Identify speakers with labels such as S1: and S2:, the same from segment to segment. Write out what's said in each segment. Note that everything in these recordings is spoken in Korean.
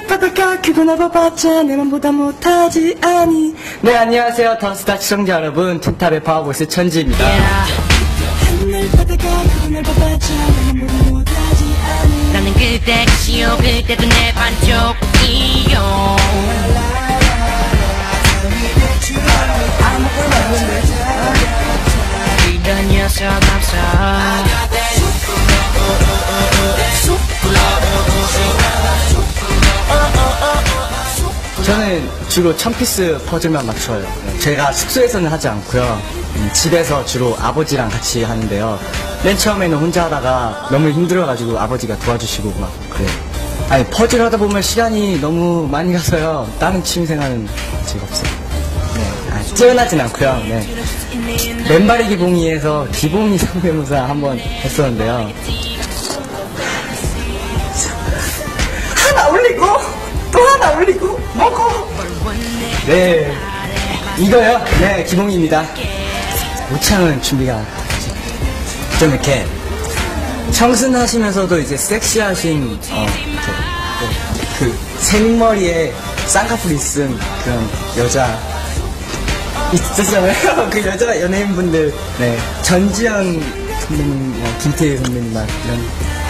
S1: 바닷가 크고 넓어봤자 내 맘보다 못하지 아니. 네, 안녕하세요 더스타 시청자 여러분, 틴탑의 파워보이스 천지입니다. 하늘 바닷가 크고 넓어봤자 내 맘보다 못하지 아니.
S2: 나는 그대 것이요 그대도 내 반쪽이요. 이런 녀석 없어.
S1: 저는 주로 1000피스 퍼즐만 맞춰요. 제가 숙소에서는 하지 않고요, 집에서 주로 아버지랑 같이 하는데요. 맨 처음에는 혼자 하다가 너무 힘들어가지고 아버지가 도와주시고 막 그래요. 아니, 퍼즐 하다 보면 시간이 너무 많이 가서요, 다른 취미생활은 즐겁어요. 네, 뛰어나진 않고요. 네. 맨발의 기봉이에서 기봉이 성대모사 한번 했었는데요. 하나 올리고 또 하나 올리고 먹고. 네, 이거요. 네, 기봉입니다. 모창은 준비가 좀 이렇게 청순하시면서도 이제 섹시하신 그 생머리에 쌍꺼풀 있은 그런 여자 있었잖아요. 그 여자 연예인분들, 네, 전지현 선배님, 김태희 선배님 막 이런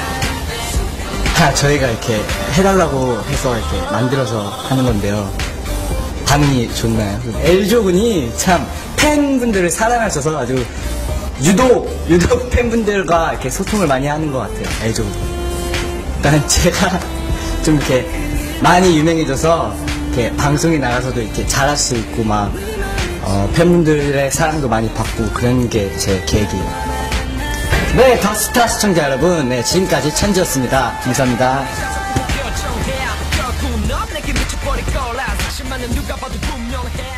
S1: 다 저희가 이렇게 해달라고 해서 이렇게 만들어서 하는 건데요. 반응이 좋나요? L조군이 참 팬분들을 사랑하셔서 아주 유독 팬분들과 이렇게 소통을 많이 하는 것 같아요. L조군. 일단 제가 좀 이렇게 많이 유명해져서 이렇게 방송에 나가서도 이렇게 잘할 수 있고 막 팬분들의 사랑도 많이 받고 그런 게 제 계획이에요. 네, 더스타 시청자 여러분, 네, 지금까지 천지였습니다. 감사합니다.